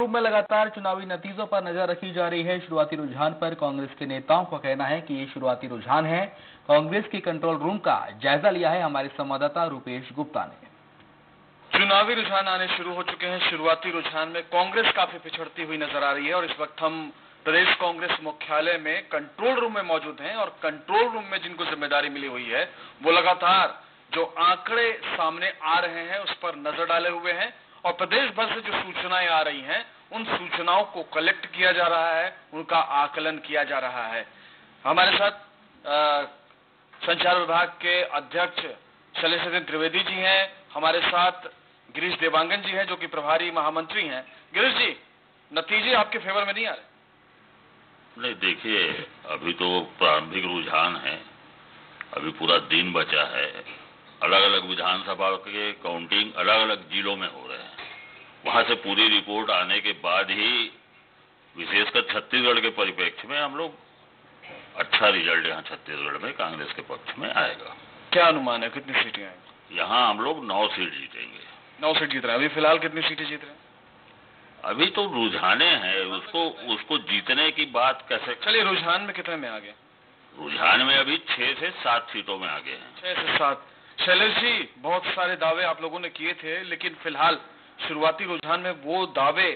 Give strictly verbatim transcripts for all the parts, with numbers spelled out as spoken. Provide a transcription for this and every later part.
Room में लगातार चुनावी नतीजों पर नजर रखी जा रही है। शुरुआती रुझान पर कांग्रेस के नेताओं का कहना है कि ये शुरुआती रुझान है। कांग्रेस की कंट्रोल रूम का जायजा लिया है हमारे संवाददाता रुपेश गुप्ता ने। चुनावी रुझान आने शुरू हो चुके हैं। शुरुआती रुझान में कांग्रेस काफी पिछड़ती हुई नजर आ रही है और इस वक्त हम प्रदेश कांग्रेस मुख्यालय में कंट्रोल रूम में मौजूद हैं और कंट्रोल रूम में जिनको जिम्मेदारी मिली हुई है वो लगातार जो आंकड़े सामने आ रहे हैं उस पर नजर डाले हुए हैं और प्रदेश भर से जो सूचनाएं आ रही हैं उन सूचनाओं को कलेक्ट किया जा रहा है, उनका आकलन किया जा रहा है। हमारे साथ आ, संचार विभाग के अध्यक्ष शैलेश त्रिवेदी जी हैं, हमारे साथ गिरीश देवांगन जी हैं जो कि प्रभारी महामंत्री हैं। गिरीश जी, नतीजे आपके फेवर में नहीं आ रहे? नहीं, देखिए, अभी तो प्रारंभिक रुझान है, अभी पूरा दिन बचा है। अलग अलग विधानसभा के काउंटिंग अलग अलग जिलों में हो रहे हैं। वहां से पूरी रिपोर्ट आने के बाद ही विशेषकर छत्तीसगढ़ के परिप्रेक्ष्य में हम लोग अच्छा रिजल्ट यहाँ छत्तीसगढ़ में कांग्रेस के पक्ष में आएगा। क्या अनुमान है, कितनी सीटें आएंगी? यहाँ हम लोग नौ सीट जीतेंगे। नौ सीट जीत रहे हैं। अभी फिलहाल कितनी सीटें जीत रहे हैं? अभी तो रुझाने हैं, उसको उसको जीतने की बात कैसे। चलिए, रुझान में कितने में आगे? रुझान में अभी छह से सात सीटों में आगे हैं। छह से सात। शैलेश जी, बहुत सारे दावे आप लोगों ने किए थे, लेकिन फिलहाल शुरुआती रुझान में वो दावे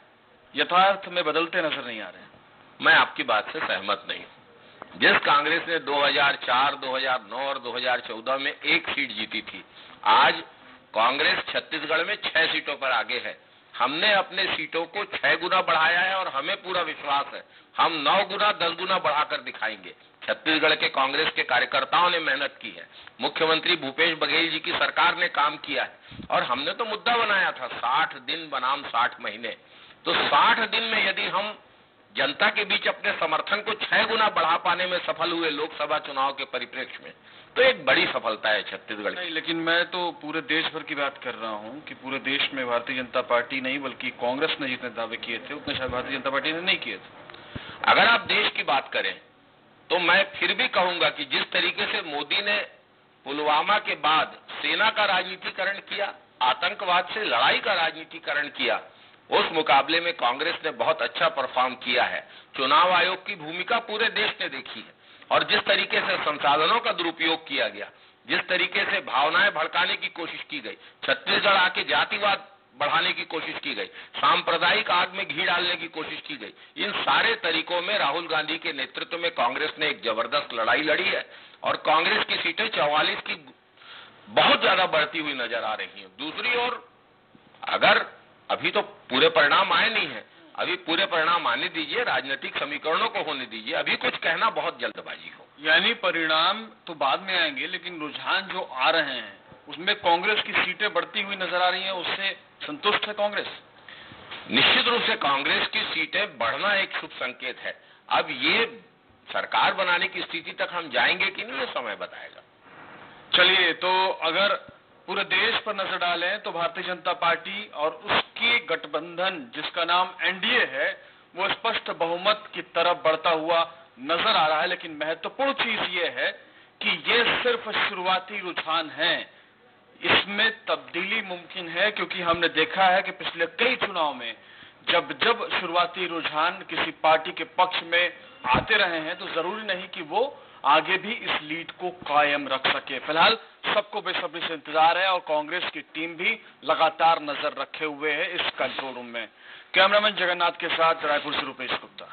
यथार्थ में बदलते नजर नहीं आ रहे। मैं आपकी बात से सहमत नहीं हूं। जिस कांग्रेस ने दो हज़ार चार, दो हज़ार नौ और दो हज़ार चौदह में एक सीट जीती थी, आज कांग्रेस छत्तीसगढ़ में छह सीटों पर आगे है। हमने अपने सीटों को छह गुना बढ़ाया है और हमें पूरा विश्वास है हम नौ गुना दस गुना बढ़ाकर दिखाएंगे। छत्तीसगढ़ के कांग्रेस के कार्यकर्ताओं ने मेहनत की है, मुख्यमंत्री भूपेश बघेल जी की सरकार ने काम किया है और हमने तो मुद्दा बनाया था साठ दिन बनाम साठ महीने। तो साठ दिन में यदि हम जनता के बीच अपने समर्थन को छह गुना बढ़ा पाने में सफल हुए लोकसभा चुनाव के परिप्रेक्ष्य में, तो एक बड़ी सफलता है छत्तीसगढ़ की। नहीं, लेकिन मैं तो पूरे देश भर की बात कर रहा हूं कि पूरे देश में भारतीय जनता पार्टी नहीं बल्कि कांग्रेस ने जितने दावे किए थे उतने शायद भारतीय जनता पार्टी ने नहीं किए थे। अगर आप देश की बात करें तो मैं फिर भी कहूंगा कि जिस तरीके से मोदी ने पुलवामा के बाद सेना का राजनीतिकरण किया, आतंकवाद से लड़ाई का राजनीतिकरण किया, उस मुकाबले में कांग्रेस ने बहुत अच्छा परफॉर्म किया है। चुनाव आयोग की भूमिका पूरे देश ने देखी है और जिस तरीके से संसाधनों का दुरुपयोग किया गया, जिस तरीके से भावनाएं भड़काने की कोशिश की गई, छत्तीसगढ़ आके जातिवाद बढ़ाने की कोशिश की गई, सांप्रदायिक आग में घी डालने की कोशिश की गई, इन सारे तरीकों में राहुल गांधी के नेतृत्व में कांग्रेस ने एक जबरदस्त लड़ाई लड़ी है और कांग्रेस की सीटें चौवालीस की बहुत ज्यादा बढ़ती हुई नजर आ रही हैं। दूसरी ओर अगर अभी तो पूरे परिणाम आए नहीं है, अभी पूरे परिणाम आने दीजिए, राजनीतिक समीकरणों को होने दीजिए, अभी कुछ कहना बहुत जल्दबाजी हो। यानी परिणाम तो बाद में आएंगे, लेकिन रुझान जो आ रहे हैं उसमें कांग्रेस की सीटें बढ़ती हुई नजर आ रही हैं, उससे संतुष्ट है कांग्रेस? निश्चित रूप से कांग्रेस की सीटें बढ़ना एक शुभ संकेत है। अब ये सरकार बनाने की स्थिति तक हम जाएंगे कि नहीं, ये समय बताएगा। चलिए, तो अगर पूरे देश पर नजर डालें तो भारतीय जनता पार्टी और उसकी गठबंधन जिसका नाम एनडीए है वो स्पष्ट बहुमत की तरफ बढ़ता हुआ नजर आ रहा है। लेकिन महत्वपूर्ण चीज ये है कि ये सिर्फ शुरुआती रुझान है, इसमें तब्दीली मुमकिन है क्योंकि हमने देखा है कि पिछले कई चुनाव में जब जब शुरुआती रुझान किसी पार्टी के पक्ष में आते रहे हैं तो जरूरी नहीं कि वो आगे भी इस लीड को कायम रख सके। फिलहाल सबको बेसब्री से इंतजार है और कांग्रेस की टीम भी लगातार नजर रखे हुए है इस कंट्रोल रूम में। कैमरामैन जगन्नाथ के साथ रायपुर से रुपेश गुप्ता।